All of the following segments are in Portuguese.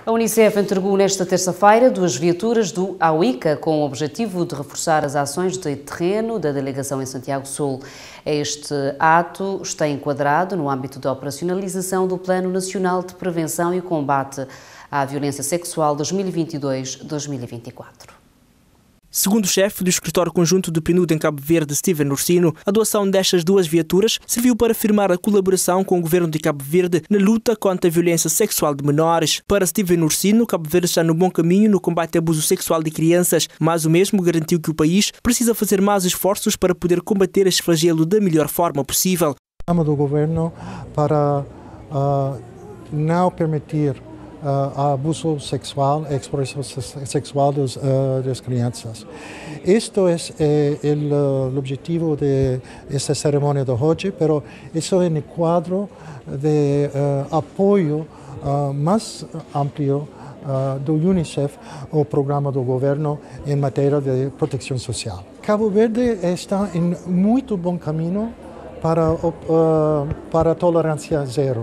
A Unicef entregou nesta terça-feira 2 viaturas do AUICA com o objetivo de reforçar as ações de terreno da delegação em Santiago Sul. Este ato está enquadrado no âmbito da operacionalização do Plano Nacional de Prevenção e Combate à Violência Sexual 2022-2024. Segundo o chefe do escritório conjunto do PNUD em Cabo Verde, Steven Ursino, a doação destas 2 viaturas serviu para afirmar a colaboração com o governo de Cabo Verde na luta contra a violência sexual de menores. Para Steven Ursino, Cabo Verde está no bom caminho no combate ao abuso sexual de crianças, mas o mesmo garantiu que o país precisa fazer mais esforços para poder combater este flagelo da melhor forma possível. Do governo para não permitir abuso sexual, exploração sexual das crianças. Este é o objetivo desta cerimônia de hoje, mas isso é no quadro de apoio mais amplo do Unicef, o programa do governo em matéria de proteção social. Cabo Verde está em muito bom caminho para a tolerância zero,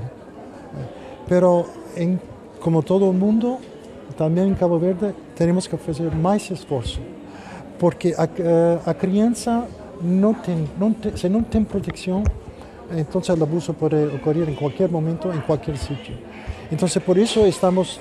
como todo mundo, também em Cabo Verde, temos que fazer mais esforço, porque a criança se não tem proteção, então o abuso pode ocorrer em qualquer momento, em qualquer sítio. Então, por isso, estamos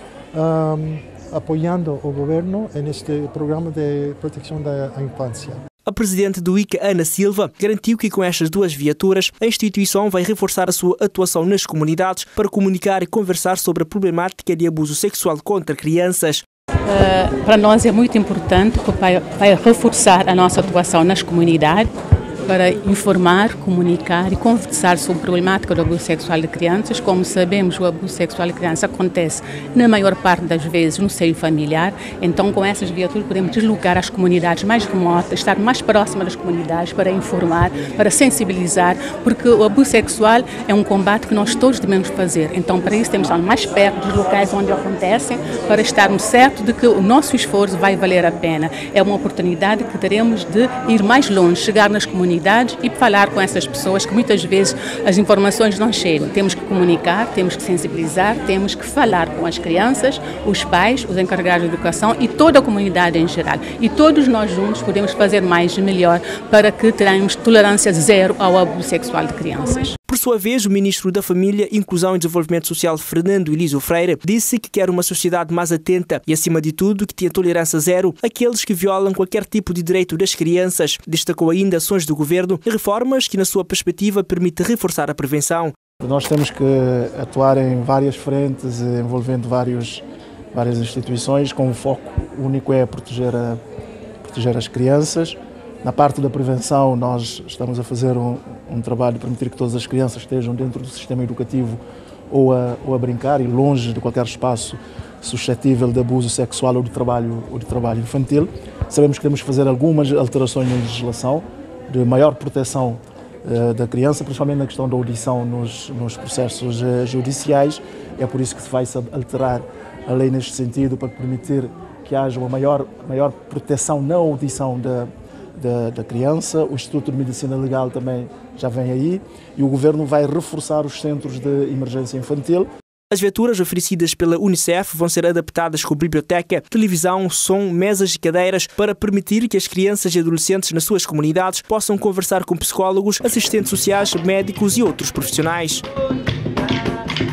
apoiando o governo neste programa de proteção da infância. A presidente do ICA, Ana Silva, garantiu que com estas 2 viaturas a instituição vai reforçar a sua atuação nas comunidades para comunicar e conversar sobre a problemática de abuso sexual contra crianças. Para nós é muito importante que vai reforçar a nossa atuação nas comunidades para informar, comunicar e conversar sobre a problemática do abuso sexual de crianças. Como sabemos, o abuso sexual de crianças acontece na maior parte das vezes no seio familiar, então com essas viaturas podemos deslocar as comunidades mais remotas, estar mais próximas das comunidades para informar, para sensibilizar, porque o abuso sexual é um combate que nós todos devemos fazer, então para isso temos que estar mais perto dos locais onde acontecem, para estarmos certos de que o nosso esforço vai valer a pena. É uma oportunidade que teremos de ir mais longe, chegar nas comunidades e falar com essas pessoas que muitas vezes as informações não chegam. Temos que comunicar, temos que sensibilizar, temos que falar com as crianças, os pais, os encarregados de educação e toda a comunidade em geral. E todos nós juntos podemos fazer mais e melhor para que tenhamos tolerância zero ao abuso sexual de crianças. Por sua vez, o ministro da Família, Inclusão e Desenvolvimento Social, Fernando Elísio Freire, disse que quer uma sociedade mais atenta e, acima de tudo, que tenha tolerância zero àqueles que violam qualquer tipo de direito das crianças. Destacou ainda ações do governo e reformas que, na sua perspectiva, permitem reforçar a prevenção. Nós temos que atuar em várias frentes, envolvendo várias instituições, com um foco único é proteger as crianças. Na parte da prevenção, nós estamos a fazer um trabalho para permitir que todas as crianças estejam dentro do sistema educativo ou a brincar e longe de qualquer espaço suscetível de abuso sexual ou de trabalho infantil. Sabemos que temos que fazer algumas alterações na legislação de maior proteção da criança, principalmente na questão da audição nos processos judiciais. É por isso que se vai alterar a lei neste sentido, para permitir que haja uma maior proteção na audição da criança. O Instituto de Medicina Legal também já vem aí e o Governo vai reforçar os centros de emergência infantil. As viaturas oferecidas pela Unicef vão ser adaptadas com biblioteca, televisão, som, mesas e cadeiras para permitir que as crianças e adolescentes nas suas comunidades possam conversar com psicólogos, assistentes sociais, médicos e outros profissionais.